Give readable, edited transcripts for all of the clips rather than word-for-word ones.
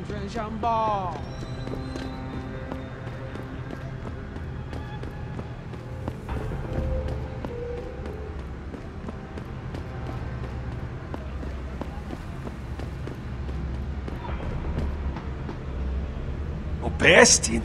全相报。 O bestie!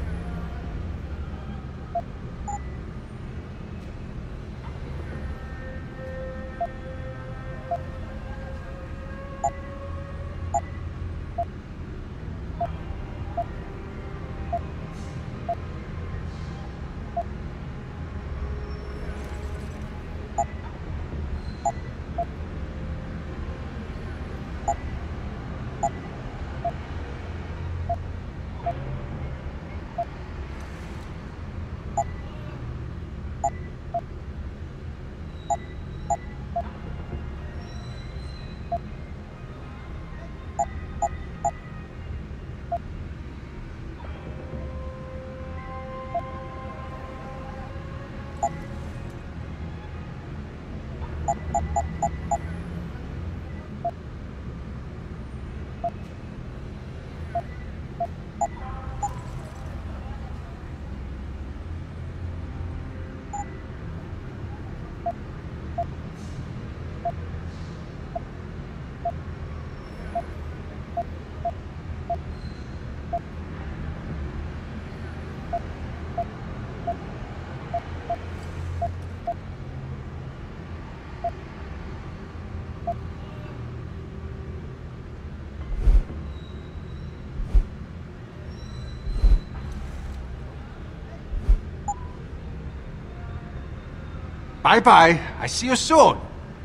Bye-bye. I see you soon.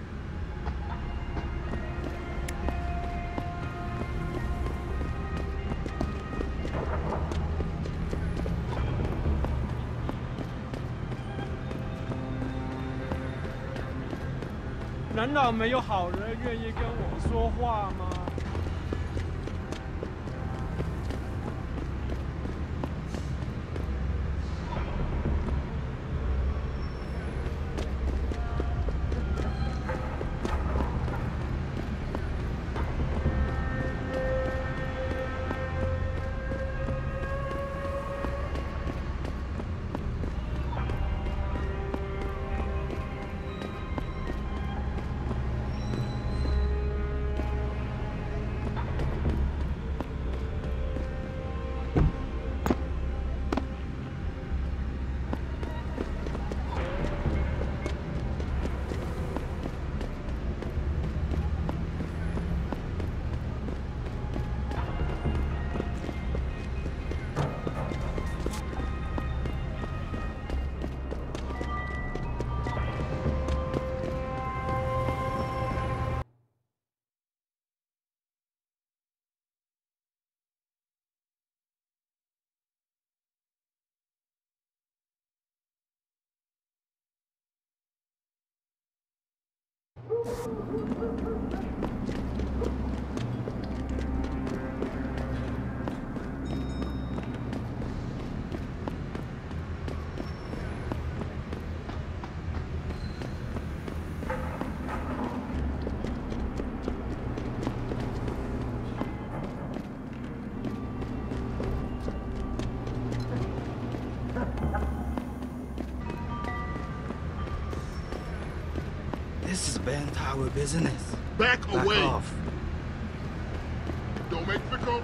难道没有好人愿意跟我说话吗？ This is band tower business. Back away! Off. Don't make fickle.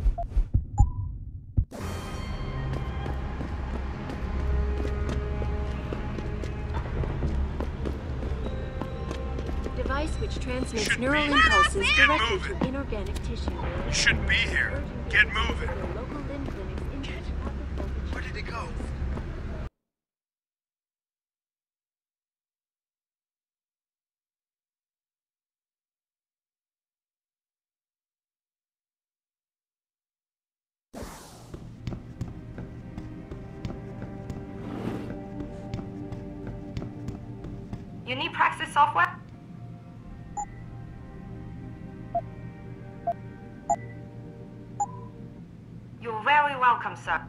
Device which transmits neural impulses directly to inorganic tissue. You shouldn't be here. Get moving. Local limb clinics in Where did it go? You need Praxis software? You're very welcome, sir.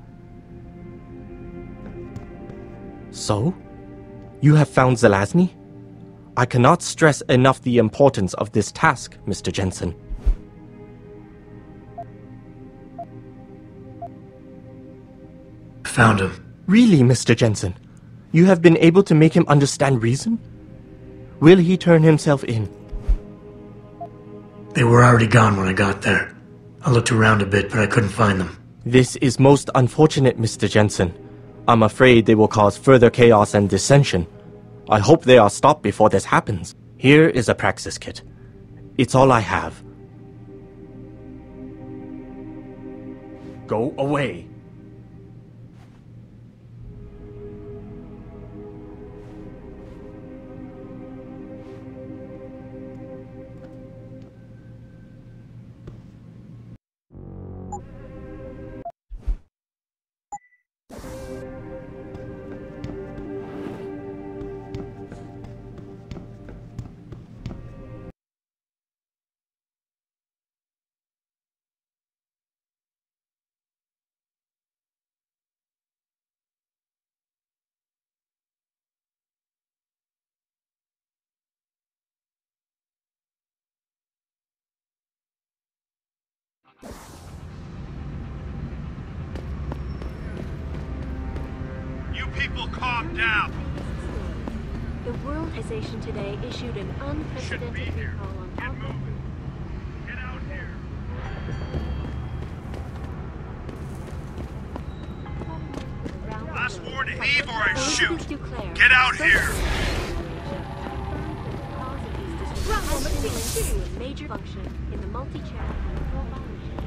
So? You have found Zelazny? I cannot stress enough the importance of this task, Mr. Jensen. Found him. Really, Mr. Jensen? You have been able to make him understand reason? Will he turn himself in? They were already gone when I got there. I looked around a bit, but I couldn't find them. This is most unfortunate, Mr. Jensen. I'm afraid they will cause further chaos and dissension. I hope they are stopped before this happens. Here is a Praxis kit. It's all I have. Go away. You people calm down. The World Organization today issued an Shouldn't be unprecedented here. recall on Get moving. Get out here. Last war to heave or I shoot. Get out here. A major function in the multi-channel control function.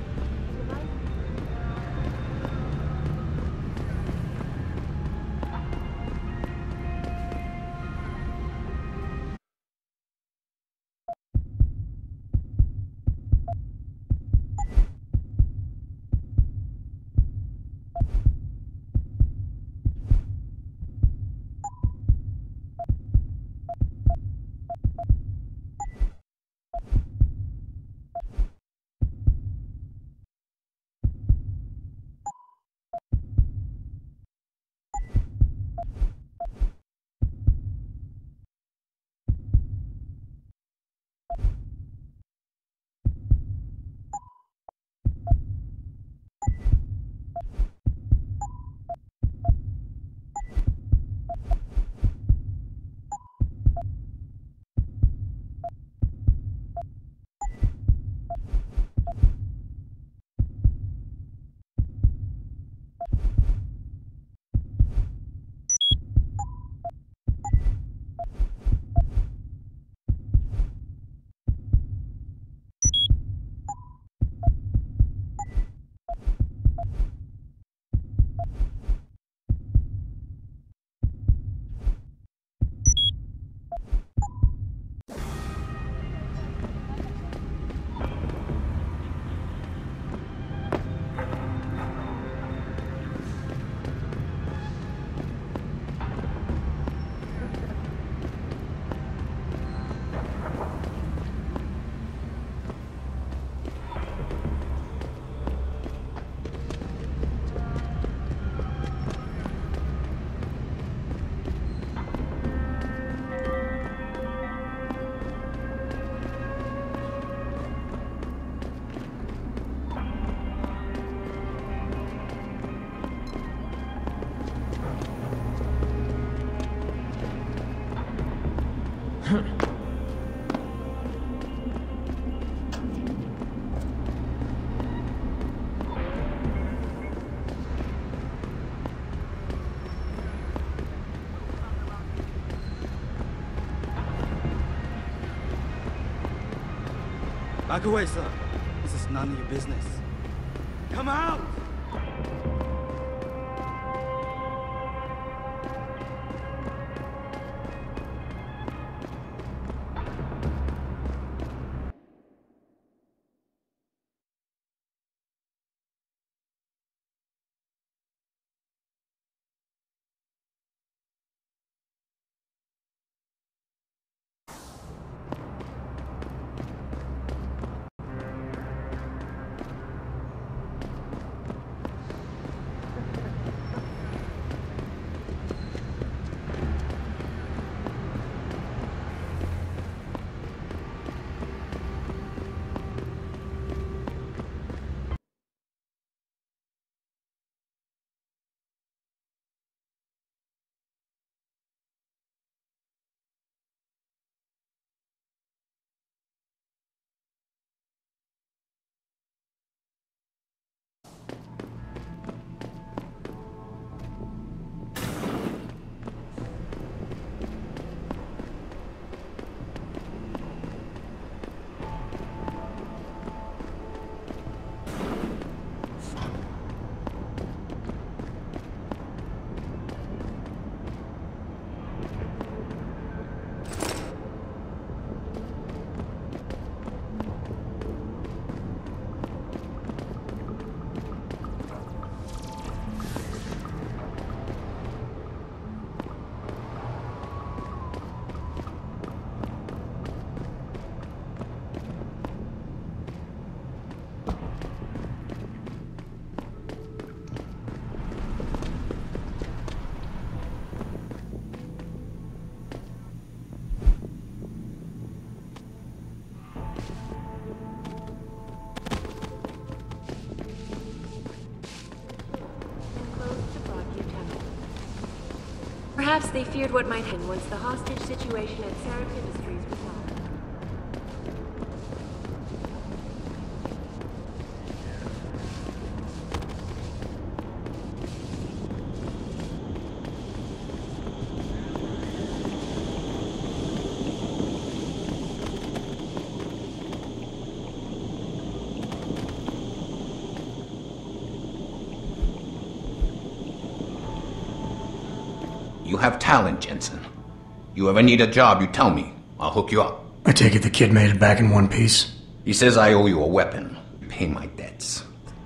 Back away, sir. This is none of your business. Come out! Perhaps they feared what might happen once the hostage situation at Sarah Industries was solved. You have talent, Jensen. You ever need a job, you tell me. I'll hook you up. I take it the kid made it back in one piece? He says I owe you a weapon. Pay my debts.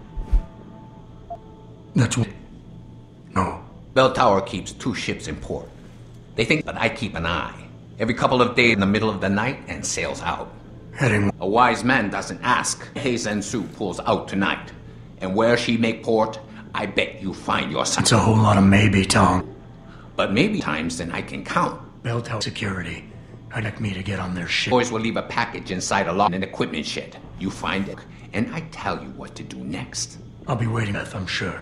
That's what... No. Bell Tower keeps 2 ships in port. They think that I keep an eye. Every couple of days in the middle of the night and sails out. Heading... A wise man doesn't ask. Heizen Su pulls out tonight. And where she make port, I bet you find your son. That's a whole lot of maybe, Tom. But maybe times than I can count. Bell Tower security. I'd like me to get on their ship. Boys will leave a package inside an equipment shed. You find it, and I tell you what to do next. I'll be waiting, Beth, I'm sure.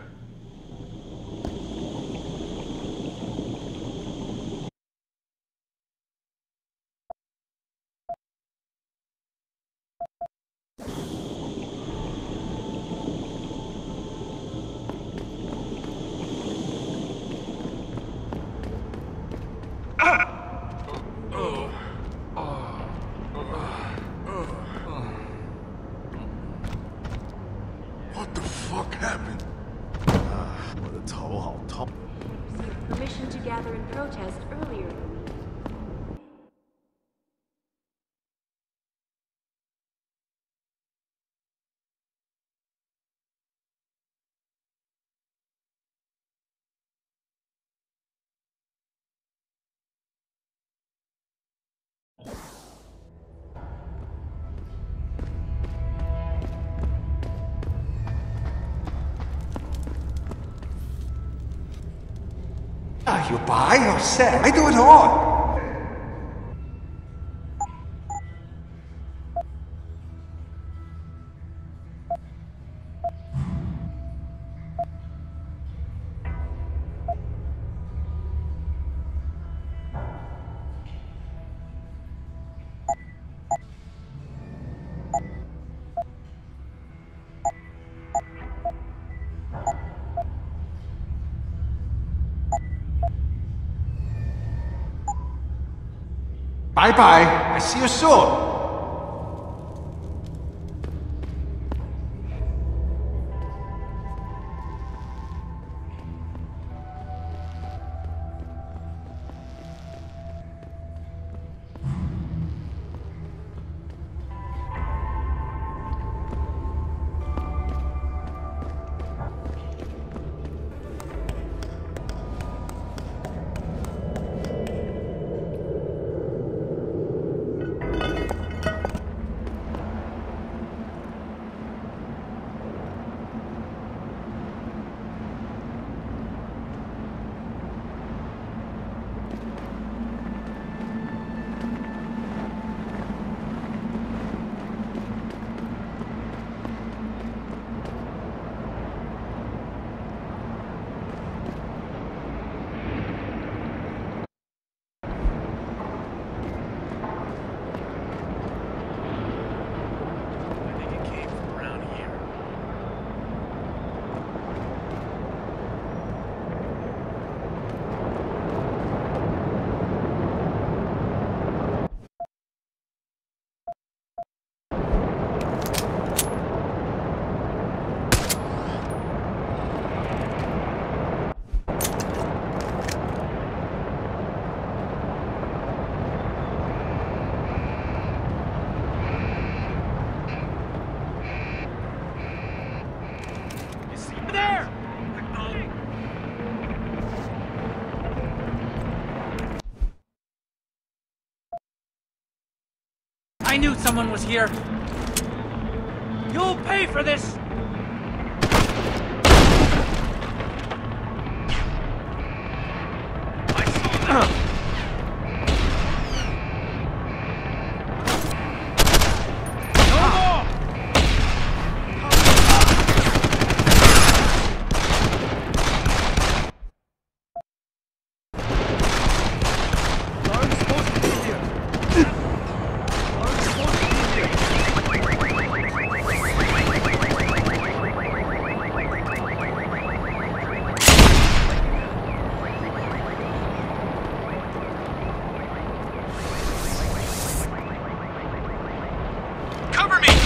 What the fuck happened? Received permission to gather and protest earlier in the week. You buy or sell? I do it all. Bye-bye. I see you soon. knew someone was here. You'll pay for this! I saw them. Cover me!